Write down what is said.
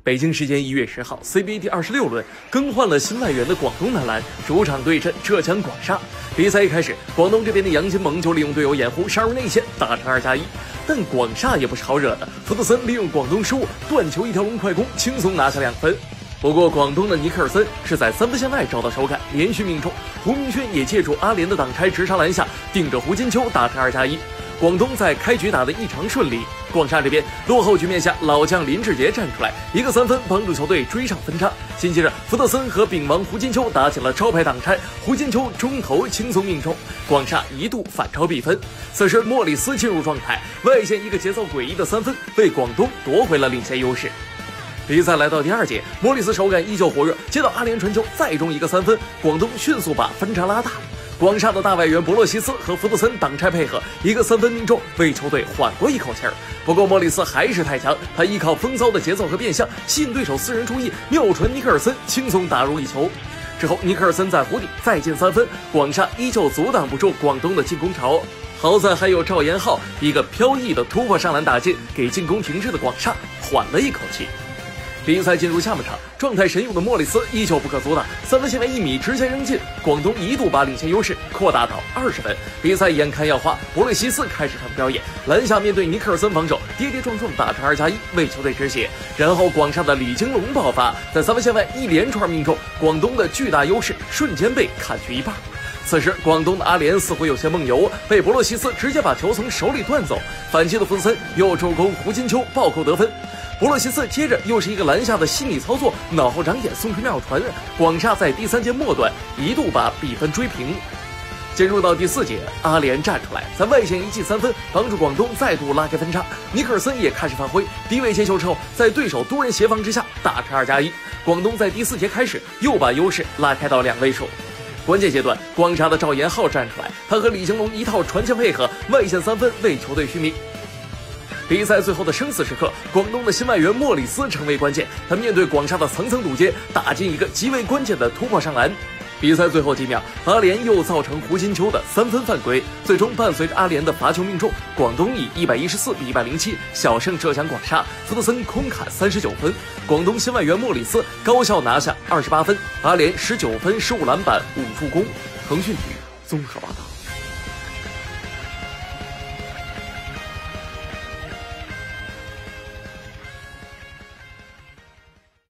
北京时间1月10号 ，CBA 第26轮更换了新外援的广东男篮主场对阵浙江广厦。比赛一开始，广东这边的杨金蒙就利用队友掩护杀入内线，打成2+1。但广厦也不是好惹的，福特森利用广东失误断球一条龙快攻，轻松拿下2分。不过，广东的尼克尔森是在3分线外找到手感，连续命中。胡明轩也借助阿联的挡拆直插篮下，顶着胡金秋打成2+1。广东在开局打得异常顺利，广厦这边落后局面下，老将林志杰站出来，一个3分帮助球队追上分差。紧接着，福特森和丙王胡金秋打起了招牌挡拆，胡金秋中投轻松命中，广厦一度反超比分。此时莫里斯进入状态，外线一个节奏诡异的3分，为广东夺回了领先优势。比赛来到第2节，莫里斯手感依旧火热，接到阿联传球，再中一个3分，广东迅速把分差拉大。广厦的大外援博洛西斯和福特森挡拆配合，一个3分命中，为球队缓过一口气儿。不过莫里斯还是太强，他依靠风骚的节奏和变向，吸引对手4人注意，妙传尼克尔森轻松打入一球。之后尼克尔森在弧顶再进3分，广厦依旧阻挡不住广东的进攻潮。好在还有赵延浩一个飘逸的突破上篮打进，给进攻停滞的广厦缓了一口气。比赛进入下半场，状态神勇的莫里斯依旧不可阻挡，3分线外1米直接扔进，广东一度把领先优势扩大到20分。比赛眼看要花，博瑞西斯开始他的表演，篮下面对尼克尔森防守，跌跌撞撞打成2+1，为球队止血。然后广厦的李金龙爆发，在3分线外一连串命中，广东的巨大优势瞬间被砍去一半。此时，广东的阿联似乎有些梦游，被博洛西斯直接把球从手里断走。反击的福特森又助攻胡金秋暴扣得分。博洛西斯接着又是一个篮下的细腻操作，脑后长眼送出妙传，广厦在第3节末段一度把比分追平。进入到第4节，阿联站出来，在外线一记3分，帮助广东再度拉开分差。尼克尔森也开始发挥，低位接球之后，在对手多人协防之下打成2+1。广东在第4节开始又把优势拉开到2位数。关键阶段，广厦的赵延浩站出来，他和李金龙一套传球配合，外线3分为球队续命。比赛最后的生死时刻，广东的新外援莫里斯成为关键，他面对广厦的层层堵截，打进一个极为关键的突破上篮。比赛最后几秒，阿联又造成胡金秋的3分犯规，最终伴随着阿联的罚球命中，广东以114比107小胜浙江广厦，福特森空砍39分，广东新外援莫里斯高效拿下28分，阿联19分15篮板5助攻。腾讯体育综合报道。